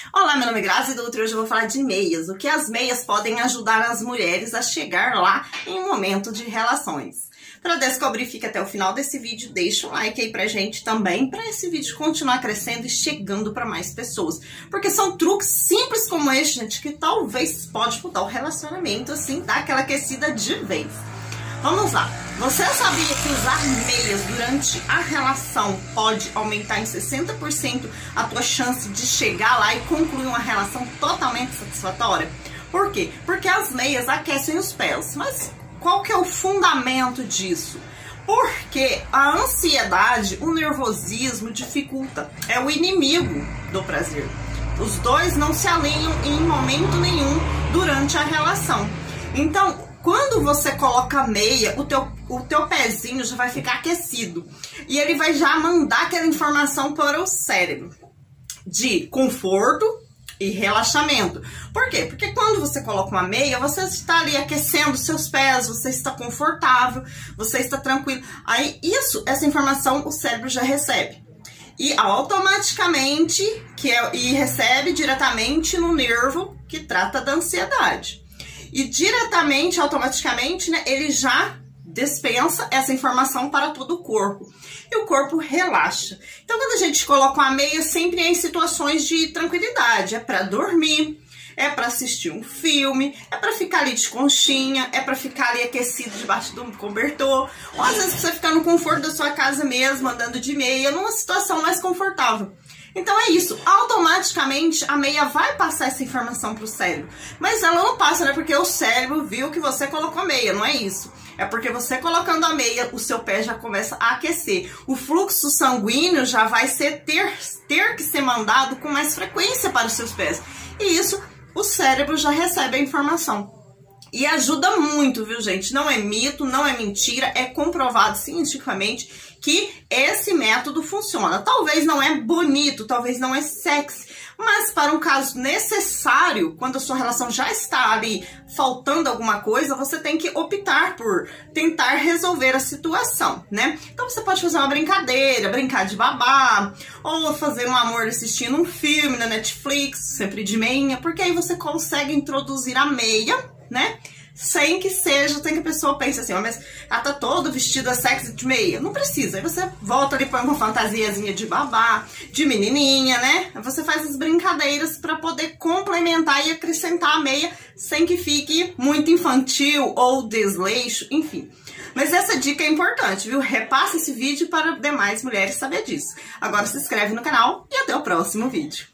Olá, meu nome é Grazi Dutra e hoje eu vou falar de meias. O que as meias podem ajudar as mulheres a chegar lá em um momento de relações. Para descobrir, fica até o final desse vídeo, deixa um like aí pra gente também, para esse vídeo continuar crescendo e chegando para mais pessoas. Porque são truques simples como este, gente, que talvez pode mudar o relacionamento, assim, dar aquela aquecida de vez. Vamos lá. Você sabia que usar meias durante a relação pode aumentar em 60% a tua chance de chegar lá e concluir uma relação totalmente satisfatória? Por quê? Porque as meias aquecem os pés. Mas qual que é o fundamento disso? Porque a ansiedade, o nervosismo dificulta. É o inimigo do prazer. Os dois não se alinham em momento nenhum durante a relação. Então, quando você coloca a meia, o teu pezinho já vai ficar aquecido. E ele vai já mandar aquela informação para o cérebro de conforto e relaxamento. Por quê? Porque quando você coloca uma meia, você está ali aquecendo seus pés, você está confortável, você está tranquilo. Aí essa informação o cérebro já recebe. E automaticamente, e recebe diretamente no nervo que trata da ansiedade. E diretamente, automaticamente, né, ele já dispensa essa informação para todo o corpo. E o corpo relaxa. Então, quando a gente coloca uma meia, sempre é em situações de tranquilidade. É para dormir, é para assistir um filme, é para ficar ali de conchinha, é para ficar ali aquecido debaixo do cobertor. Ou às vezes você ficar no conforto da sua casa mesmo, andando de meia, numa situação mais confortável. Então é isso, automaticamente a meia vai passar essa informação para o cérebro. Mas ela não passa, né? Porque o cérebro viu que você colocou a meia, não é isso. É porque você colocando a meia, o seu pé já começa a aquecer. O fluxo sanguíneo já vai ter que ser mandado com mais frequência para os seus pés. E isso, o cérebro já recebe a informação. E ajuda muito, viu, gente? Não é mito, não é mentira, é comprovado cientificamente que esse método funciona. Talvez não é bonito, talvez não é sexy, mas para um caso necessário, quando a sua relação já está ali faltando alguma coisa, você tem que optar por tentar resolver a situação, né? Então você pode fazer uma brincadeira, brincar de babá, ou fazer um amor assistindo um filme na Netflix, sempre de meia, porque aí você consegue introduzir a meia, né? Sem que a pessoa pense assim, mas ela tá toda vestida sexy de meia. Não precisa. Aí você volta ali, põe uma fantasiazinha de babá, de menininha, né? Você faz as brincadeiras para poder complementar e acrescentar a meia sem que fique muito infantil ou desleixo, enfim. Mas essa dica é importante, viu? Repassa esse vídeo para demais mulheres saber disso. Agora se inscreve no canal e até o próximo vídeo.